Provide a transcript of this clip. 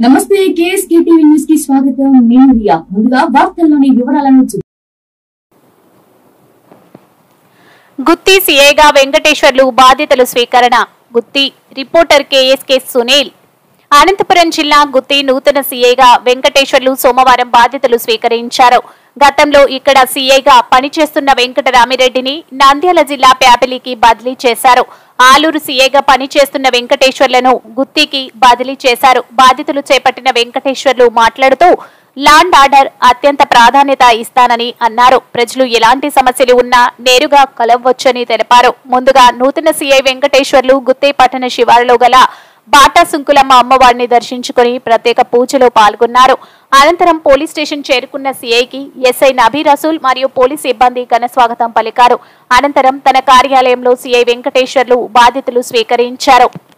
నమస్తే KSKTV news కి స్వాగతం. నేను రియా. ముందుగా వార్తల్లోని వివరాలను గుత్తి సీఐగా వెంకటేశ్వర్లు బాధ్యతలు స్వీకరణ. Gutti reporter KSK Sunil. అనంతపురం జిల్లా గుత్తి నూతన సీఐగా వెంకటేశ్వర్లు సోమవారం బాధ్యతలు స్వీకరించారు. గతంలో ఇక్కడ సీఐగా పనిచేస్తున్న వెంకటరామిరెడ్డిని నంద్యాల జిల్లా ప్యాపిలికి బదిలీ చేశారు. ఆలూరు సీఐగా పనిచేస్తున్న వెంకటేశ్వర్లను గుత్తికి బదిలీ చేశారు. బాధ్యతలు చేపట్టిన వెంకటేశ్వర్లు మాట్లాడుతూ ల్యాండ్ ఆర్డర్ అత్యంత ప్రాధాన్యత ఇస్తానని అన్నారు. ప్రజలు ఎలాంటి సమస్యలు ఉన్నా నేరుగా కలవవచ్చని తెలిపారు. ముందుగా నూతన సీఐ వెంకటేశ్వర్లు గుత్తి పట్టణ శివారులో గల బాటా సుంకులమ్మ అమ్మవారిని దర్శించుకుని ప్రత్యేక పూజలో పాల్గొన్నారు. అనంతరం పోలీస్ స్టేషన్ చేరుకున్న సీఐకి ఎస్ఐ నబీ రసూల్ మరియు పోలీస్ సిబ్బంది ఘన స్వాగతం పలికారు. అనంతరం తన కార్యాలయంలో సీఐ వెంకటేశ్వర్లు బాధ్యతలు స్వీకరించారు.